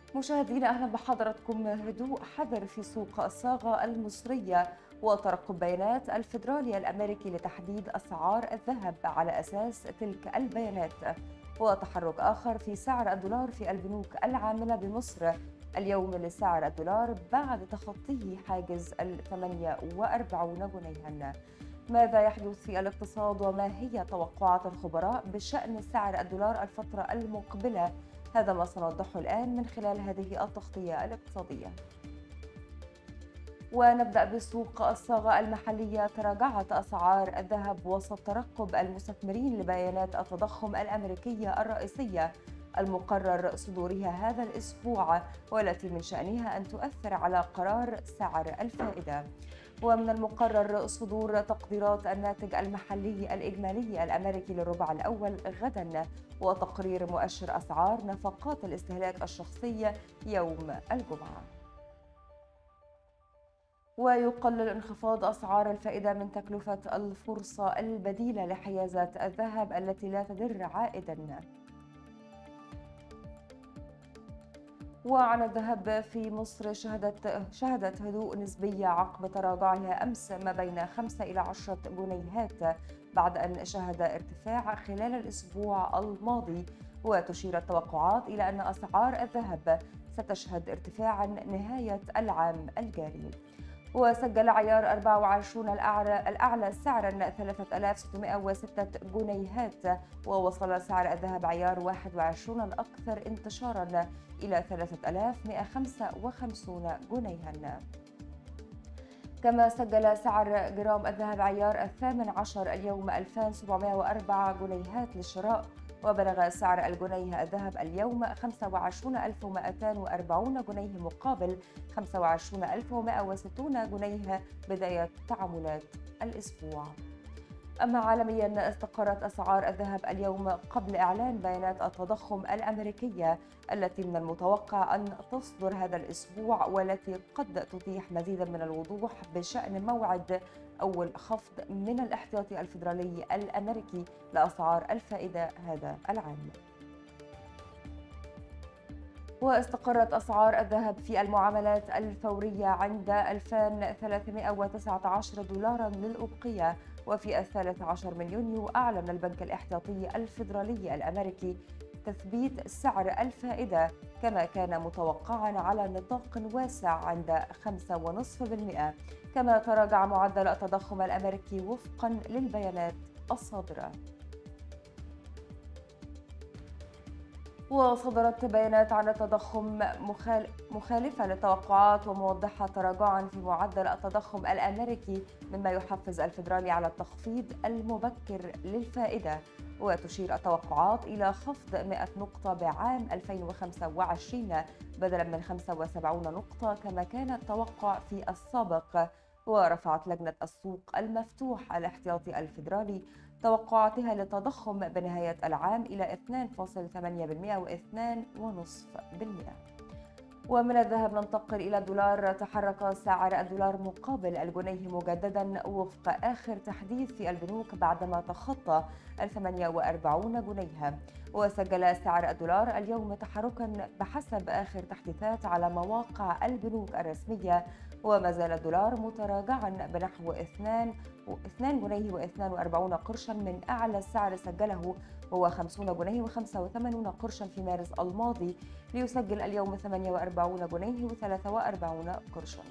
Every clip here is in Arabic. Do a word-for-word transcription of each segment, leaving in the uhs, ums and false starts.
مشاهدينا أهلا بحضراتكم. هدوء حذر في سوق الصاغة المصرية وترقب بيانات الفيدرالي الأمريكي لتحديد أسعار الذهب على أساس تلك البيانات. وتحرك آخر في سعر الدولار في البنوك العاملة بمصر اليوم لسعر الدولار بعد تخطيه حاجز ال ثمانية وأربعين جنيها. ماذا يحدث في الاقتصاد وما هي توقعات الخبراء بشأن سعر الدولار الفترة المقبلة؟ هذا ما سنوضحه الآن من خلال هذه التغطية الاقتصادية. ونبدأ بسوق الصاغة المحلية. تراجعت أسعار الذهب وسط ترقب المستثمرين لبيانات التضخم الأمريكية الرئيسية المقرر صدورها هذا الأسبوع، والتي من شأنها أن تؤثر على قرار سعر الفائدة. ومن المقرر صدور تقديرات الناتج المحلي الإجمالي الأمريكي للربع الأول غداً، وتقرير مؤشر أسعار نفقات الاستهلاك الشخصي يوم الجمعة. ويقلل انخفاض أسعار الفائدة من تكلفة الفرصة البديلة لحيازة الذهب التي لا تدر عائداً. وعن الذهب في مصر، شهدت شهدت هدوء نسبي عقب تراجعها أمس ما بين خمسة إلى عشرة جنيهات بعد أن شهد ارتفاع خلال الأسبوع الماضي. وتشير التوقعات إلى أن أسعار الذهب ستشهد ارتفاعا نهاية العام الجاري. وسجل عيار أربعة وعشرين الأعلى, الأعلى سعراً ثلاثة آلاف وستمائة وستة جنيهات، ووصل سعر الذهب عيار واحد وعشرين الأكثر انتشاراً إلى ثلاثة آلاف ومائة وخمسة وخمسين جنيها. كما سجل سعر جرام الذهب عيار الثامن عشر اليوم ألفين وسبعمائة وأربعة جنيهات للشراء، وبلغ سعر الجنيه الذهب اليوم خمسة وعشرين ألف ومائتين وأربعين جنيه مقابل خمسة وعشرين ألف ومائة وستين جنيه بداية تعاملات الأسبوع. أما عالمياً، استقرت أسعار الذهب اليوم قبل إعلان بيانات التضخم الأمريكية التي من المتوقع أن تصدر هذا الأسبوع، والتي قد تتيح مزيداً من الوضوح بشأن موعد أول خفض من الاحتياطي الفيدرالي الأمريكي لأسعار الفائدة هذا العام. واستقرت أسعار الذهب في المعاملات الفورية عند ألفين وثلاثمائة وتسعة عشر دولارا للأوقية. وفي الثالث عشر من يونيو أعلن البنك الاحتياطي الفيدرالي الأمريكي تثبيت سعر الفائدة كما كان متوقعا على نطاق واسع عند خمسة فاصلة خمسة بالمئة. كما تراجع معدل التضخم الأمريكي وفقا للبيانات الصادرة. وصدرت بيانات عن التضخم مخالفة للتوقعات وموضحة تراجعا في معدل التضخم الأمريكي، مما يحفز الفيدرالي على التخفيض المبكر للفائدة. وتشير التوقعات إلى خفض مائة نقطة بعام ألفين وخمسة وعشرين بدلا من خمسة وسبعين نقطة كما كان التوقع في السابق. ورفعت لجنة السوق المفتوح الاحتياطي الفيدرالي توقعاتها للتضخم بنهاية العام إلى اثنين فاصلة ثمانية بالمئة و اثنين فاصلة خمسة بالمئة. ومن الذهب ننتقل إلى الدولار. تحرك سعر الدولار مقابل الجنيه مجددا وفق آخر تحديث في البنوك بعدما تخطى ثمانية وأربعين جنيها. وسجل سعر الدولار اليوم تحركا بحسب آخر تحديثات على مواقع البنوك الرسمية، وما زال الدولار متراجعا بنحو اثنين جنيه واثنين وأربعين قرشا من أعلى سعر سجله هو خمسين جنيه وخمسة وثمانين قرشا في مارس الماضي، ليسجل اليوم ثمانية وأربعين جنيه وثلاثة وأربعين قرشا.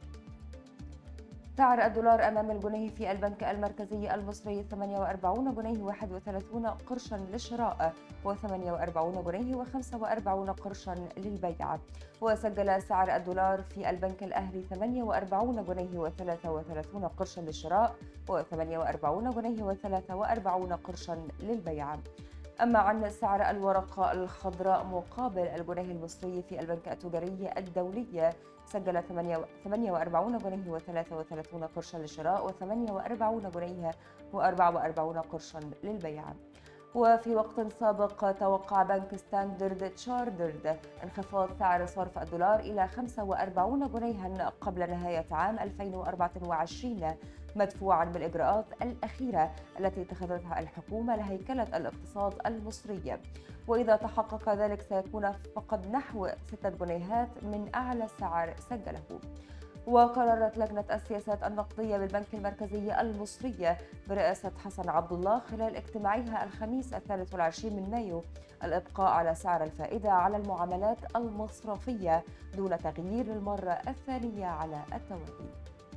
سعر الدولار أمام الجنيه في البنك المركزي المصري ثمانية وأربعين جنيه وواحد وثلاثين قرشا للشراء وثمانية وأربعين جنيه وخمسة وأربعين قرشا للبيع. وسجل سعر الدولار في البنك الأهلي ثمانية وأربعين جنيه وثلاثة وثلاثين قرشا للشراء وثمانية وأربعين جنيه وثلاثة وأربعين قرشا للبيع. أما عن سعر الورقة الخضراء مقابل الجنيه المصري في البنك التجاري الدولي، سجل ثمانية وأربعين جنيه وثلاثة وثلاثين قرشا للشراء وثمانية وأربعين جنيه وأربعة وأربعين قرشا للبيع. وفي وقت سابق توقع بنك ستاندرد تشارترد انخفاض سعر صرف الدولار إلى خمسة وأربعين جنيها قبل نهاية عام ألفين وأربعة وعشرين، مدفوعا بالإجراءات الأخيرة التي اتخذتها الحكومة لهيكلة الاقتصاد المصري. وإذا تحقق ذلك سيكون فقد نحو ستة جنيهات من أعلى سعر سجله. وقررت لجنة السياسات النقدية بالبنك المركزي المصري برئاسة حسن عبد الله خلال اجتماعها الخميس الثالث والعشرين من مايو الإبقاء على سعر الفائدة على المعاملات المصرفية دون تغيير للمرة الثانية على التوالي.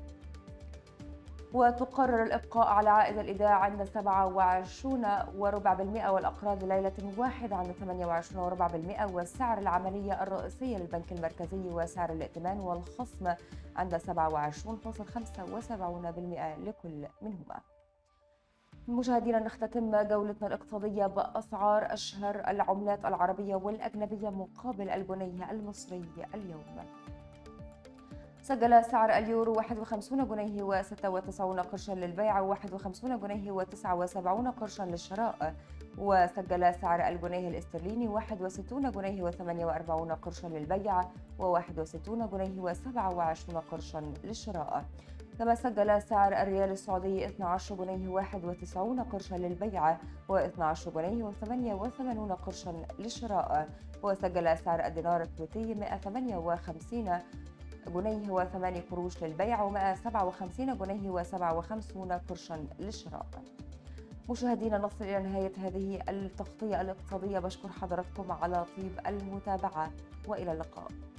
وتقرر الإبقاء على عائد الإيداع عند سبعة وعشرين وربع بالمئة والأقراض لليلة واحدة عند ثمانية وعشرين وربع بالمئة، والسعر العملية الرئيسية للبنك المركزي وسعر الائتمان والخصم عند سبعة وعشرين فاصلة خمسة وسبعين بالمئة لكل منهما. مشاهدينا، نختتم جولتنا الاقتصادية بأسعار أشهر العملات العربية والأجنبية مقابل الجنيه المصري اليوم. سجل سعر اليورو واحد وخمسين جنيه وستة وتسعين قرشا للبيع وواحد وخمسين جنيه وتسعة وسبعين قرشا للشراء، وسجل سعر الجنيه الاسترليني واحد وستين جنيه وثمانية وأربعين قرشا للبيع وواحد وستين جنيه وسبعة وعشرين قرشا للشراء. كما سجل سعر الريال السعودي اثني عشر جنيه واحد وتسعين قرشا للبيع واثني عشر جنيه وثمانية وثمانين قرشا للشراء، وسجل سعر الدينار الكويتي مئة وثمانية وخمسين جنيه وثمانية قروش للبيع ومئة وسبعة وخمسين جنيه وسبعة وخمسين قرشا للشراء. مشاهدينا، نصل إلى نهاية هذه التغطية الاقتصادية. بشكر حضراتكم على طيب المتابعة وإلى اللقاء.